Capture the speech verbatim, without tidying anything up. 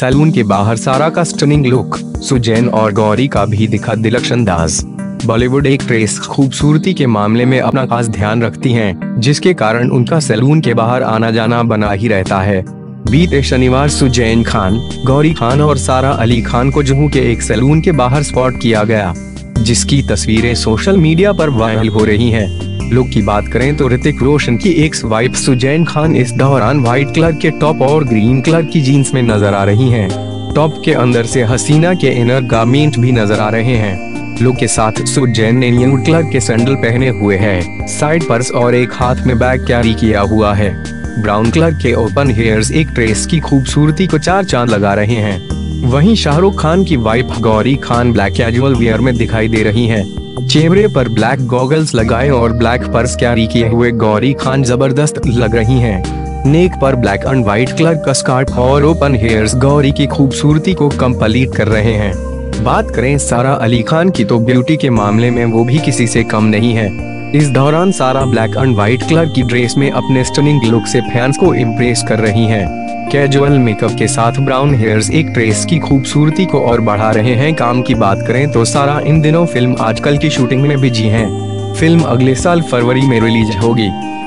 Salon के बाहर सारा का स्टनिंग लुक, सुजैन और गौरी का भी दिखा दिलकश अंदाज। बॉलीवुड एक्ट्रेस खूबसूरती के मामले में अपना खास ध्यान रखती हैं, जिसके कारण उनका सैलून के बाहर आना जाना बना ही रहता है। बीते शनिवार सुजैन खान, गौरी खान और सारा अली खान को जुहू के एक सैलून के बाहर स्पॉट किया गया, जिसकी तस्वीरें सोशल मीडिया पर वायरल हो रही हैं। लुक की बात करें तो ऋतिक रोशन की एक्स वाइफ सुजैन खान इस दौरान व्हाइट कलर के टॉप और ग्रीन कलर की जीन्स में नजर आ रही हैं। टॉप के अंदर से हसीना के इनर गारमेंट भी नजर आ रहे हैं। लुक के साथ सुजैन ने न्यूड कलर के सैंडल पहने हुए हैं, साइड पर्स और एक हाथ में बैग कैरी किया हुआ है। ब्राउन कलर के ओपन हेयर्स एक ड्रेस की खूबसूरती को चार चांद लगा रहे हैं। वहीं शाहरुख खान की wife Gauri Khan black casual wear में दिखाई दे रही हैं। चेहरे पर ब्लैक गॉगल्स लगाए और ब्लैक पर्स कैरी किए हुए गौरी खान जबरदस्त लग रही हैं। नेक पर ब्लैक एंड व्हाइट कलर का स्कार्फ और ओपन हेयर्स गौरी की खूबसूरती को कंप्लीट कर रहे हैं। बात करें सारा अली खान की तो ब्यूटी के मामले में वो भी किसी से कम नहीं है। इस दौरान Sara black and white colour की ड्रेस में अपने स्टनिंग लुक से फैंस को इम्प्रेस कर रही हैं। कैजुअल मेकअप के साथ ब्राउन हेयर्स एक ड्रेस की खूबसूरती को और बढ़ा रहे हैं। काम की बात करें तो सारा इन दिनों फिल्म आजकल की शूटिंग में बिजी हैं। फिल्म अगले साल फरवरी में रिलीज होगी।